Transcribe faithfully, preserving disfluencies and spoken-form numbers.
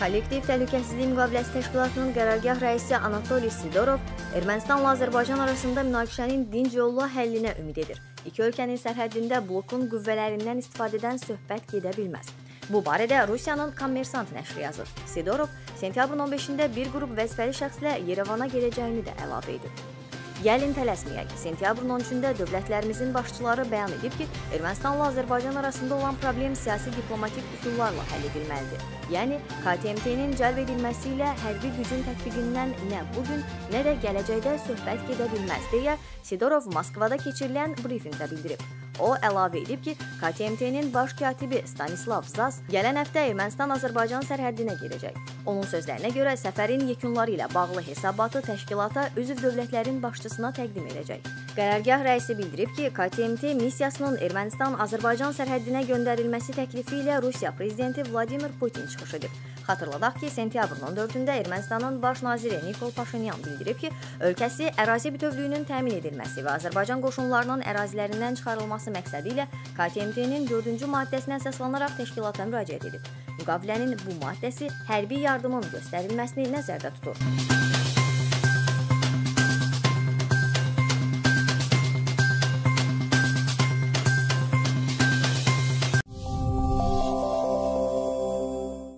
Kollektiv Təhlükəsizlik Müqaviləsi Təşkilatının qərargah rəisi Anatoliy Sidorov Ermənistanla Azərbaycan arasında münaqişənin dinc yolla həllinə ümid edir. İki ölkənin sərhəddində blokun qüvvələrindən istifadədən söhbət gedə bilməz. Bu barədə Rusiyanın Kommersant nəşri yazır. Sidorov sentyabrın on beşində bir qrup vəzifəli şəxslə Yerevana gələcəyini də əlavə edib. Gəlin tələsməyək. Sentyabrın on üçündə dövlətlərimizin başçıları bəyan edib ki, Ermənistanla Azərbaycan arasında olan problem siyasi diplomatik üsullarla həll edilməlidir. Yəni, K T M T-nin cəlb edilməsi ilə hərbi gücün tətbiqindən nə bugün, nə də gələcəkdə söhbət gedə bilməz deyə Sidorov Moskvada keçirilən brifinqdə bildirib. O, əlavə edib ki, K T M T-nin baş katibi Stanislav Zas gələn həftə Ermənistan-Azərbaycan sərhəddinə gedəcək. Onun sözlərinə görə səfərin yekunları ilə bağlı hesabatı təşkilata üzv dövlətlərin başçısına təqdim edəcək. Qərargah rəisi bildirib ki, K T M T missiyasının Ermənistan-Azərbaycan sərhəddinə göndərilməsi təklifi ilə Rusiya prezidenti Vladimir Putin çıxış edib. Xatırladaq ki, sentyabrın on dördündə Ermənistanın baş naziri Nikol Paşinyan bildirib ki, ölkəsi ərazi bütövlüyünün təmin edilməsi və Azərbaycan qoşunlarının ərazilərindən çıxarılması məqsədi ilə K T M T-nin dördüncü maddəsinə əsaslanaraq təşkilata müraciət edib. Müqavilənin bu maddəsi hərbi yardımın göstərilməsini nəzərdə tutur.